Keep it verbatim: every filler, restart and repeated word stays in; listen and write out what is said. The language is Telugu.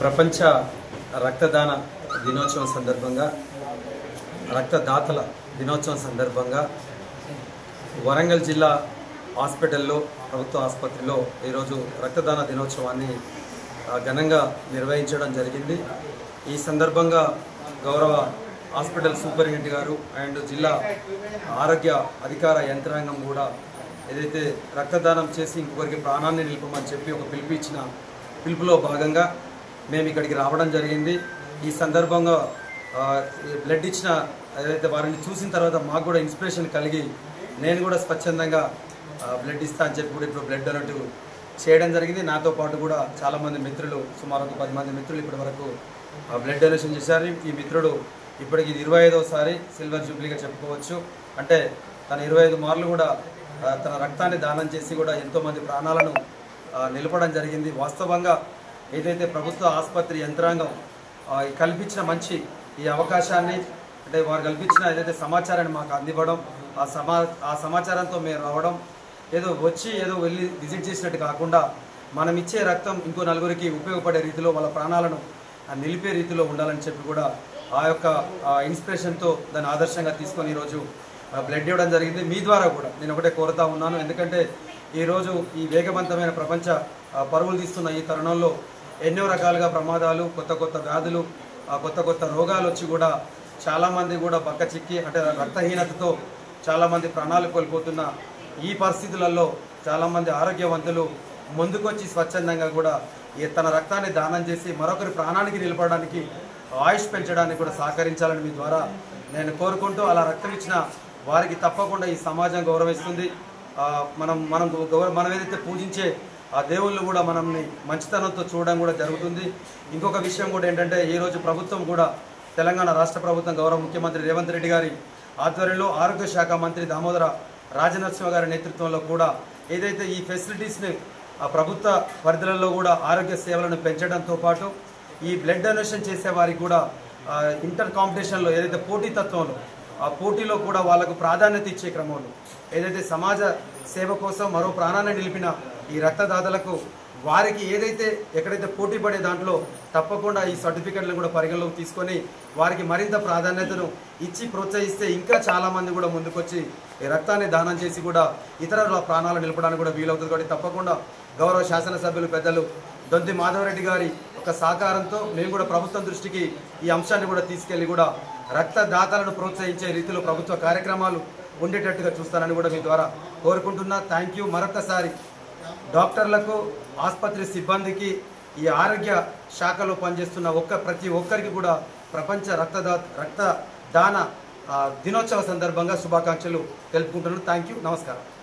ప్రపంచ రక్తదాన దినోత్సవం సందర్భంగా రక్తదాతల దినోత్సవం సందర్భంగా వరంగల్ జిల్లా హాస్పిటల్లో ప్రభుత్వ ఆసుపత్రిలో ఈరోజు రక్తదాన దినోత్సవాన్ని ఘనంగా నిర్వహించడం జరిగింది। ఈ సందర్భంగా గౌరవ హాస్పిటల్ సూపరింటెండెంట్ గారు అండ్ జిల్లా ఆరోగ్య అధికార యంత్రాంగం కూడా ఏదైతే రక్తదానం చేసి ఇంకొకరికి ప్రాణాన్ని నిలుపమని చెప్పి ఒక పిలుపు ఇచ్చిన పిలుపులో భాగంగా మేము ఇక్కడికి రావడం జరిగింది। ఈ సందర్భంగా బ్లడ్ ఇచ్చిన ఏదైతే వారిని చూసిన తర్వాత మాకు కూడా ఇన్స్పిరేషన్ కలిగి నేను కూడా స్వచ్ఛందంగా బ్లడ్ ఇస్తా అని చెప్పి కూడా ఇప్పుడు బ్లడ్ డొనేట్ చేయడం జరిగింది। నాతో పాటు కూడా చాలామంది మిత్రులు సుమారు ఒక పది మంది మిత్రులు ఇప్పటి వరకు బ్లడ్ డొనేషన్ చేశారు। ఈ మిత్రుడు ఇప్పటికి ఇది ఇరవై ఐదోసారి సిల్వర్ జూబ్లీగా చెప్పుకోవచ్చు। అంటే తన ఇరవై ఐదు మార్లు కూడా తన రక్తాన్ని దానం చేసి కూడా ఎంతోమంది ప్రాణాలను నిలపడం జరిగింది। వాస్తవంగా ఏదైతే ప్రభుత్వ ఆసుపత్రి యంత్రాంగం కల్పించిన మంచి ఈ అవకాశాన్ని అంటే వారు కల్పించిన ఏదైతే సమాచారాన్ని మాకు అందివ్వడం ఆ సమా ఆ సమాచారంతో మేము రావడం ఏదో వచ్చి ఏదో వెళ్ళి విజిట్ చేసినట్టు కాకుండా మనం ఇచ్చే రక్తం ఇంకో నలుగురికి ఉపయోగపడే రీతిలో వాళ్ళ ప్రాణాలను నిలిపే రీతిలో ఉండాలని చెప్పి కూడా ఆ యొక్క ఇన్స్పిరేషన్తో దాన్ని ఆదర్శంగా తీసుకొని ఈరోజు బ్లడ్ ఇవ్వడం జరిగింది। మీ ద్వారా కూడా నేను ఒకటే కోరుతా ఉన్నాను, ఎందుకంటే ఈరోజు ఈ వేగవంతమైన ప్రపంచ పరుగులు తీస్తున్న ఈ తరుణంలో ఎన్నో రకాలుగా ప్రమాదాలు కొత్త కొత్త వ్యాధులు కొత్త కొత్త రోగాలు వచ్చి కూడా చాలామంది కూడా బక్క చిక్కి అంటే రక్తహీనతతో చాలామంది ప్రాణాలు కోల్పోతున్న ఈ పరిస్థితులలో చాలామంది ఆరోగ్యవంతులు ముందుకొచ్చి స్వచ్ఛందంగా కూడా తన రక్తాన్ని దానం చేసి మరొకరి ప్రాణానికి నిలపడానికి ఆయుష్ పెంచడానికి కూడా సహకరించాలని మీ ద్వారా నేను కోరుకుంటూ అలా రక్తం ఇచ్చిన వారికి తప్పకుండా ఈ సమాజం గౌరవిస్తుంది। మనం మనం గౌరవ మనం ఏదైతే పూజించే ఆ దేవుళ్ళు కూడా మనల్ని మంచితనంతో చూడడం కూడా జరుగుతుంది। ఇంకొక విషయం కూడా ఏంటంటే ఈరోజు ప్రభుత్వం కూడా తెలంగాణ రాష్ట్ర ప్రభుత్వం గౌరవ ముఖ్యమంత్రి రేవంత్ రెడ్డి గారి ఆధ్వర్యంలో ఆరోగ్య శాఖ మంత్రి దామోదర రాజనరసింహ గారి నేతృత్వంలో కూడా ఏదైతే ఈ ఫెసిలిటీస్ని ఆ ప్రభుత్వ పరిధిలలో కూడా ఆరోగ్య సేవలను పెంచడంతో పాటు ఈ బ్లడ్ డొనేషన్ చేసే వారికి కూడా ఇంటర్ కాంపిటీషన్లో ఏదైతే పోటీతత్వంలో ఆ పోటీలో కూడా వాళ్ళకు ప్రాధాన్యత ఇచ్చే క్రమంలో ఏదైతే సమాజ సేవ కోసం మరో ప్రాణాన్ని నిలిపిన ఈ రక్తదాతలకు వారికి ఏదైతే ఎక్కడైతే పోటీ పడే దాంట్లో తప్పకుండా ఈ సర్టిఫికెట్లను కూడా పరిగణలోకి తీసుకొని వారికి మరింత ప్రాధాన్యతను ఇచ్చి ప్రోత్సహిస్తే ఇంకా చాలామంది కూడా ముందుకొచ్చి ఈ రక్తాన్ని దానం చేసి కూడా ఇతరుల ప్రాణాలు నిలపడానికి కూడా వీలవుతుంది। కాబట్టి తప్పకుండా గౌరవ శాసనసభ్యులు పెద్దలు దొంతి మాధవరెడ్డి గారి ఒక సహకారంతో మేము కూడా ప్రభుత్వం దృష్టికి ఈ అంశాన్ని కూడా తీసుకెళ్లి కూడా రక్తదాతలను ప్రోత్సహించే రీతిలో ప్రభుత్వ కార్యక్రమాలు ఉండేటట్టుగా చూస్తానని కూడా మీ ద్వారా కోరుకుంటున్నా। Thank you. మరొకసారి డాక్టర్లకు ఆసుపత్రి సిబ్బందికి ఈ ఆరోగ్య శాఖలో పనిచేస్తున్న ఒక్క ప్రతి ఒక్కరికి కూడా ప్రపంచ రక్తదా రక్తదాన దినోత్సవ సందర్భంగా శుభాకాంక్షలు తెలుపుకుంటున్నాను। Thank you. నమస్కారం।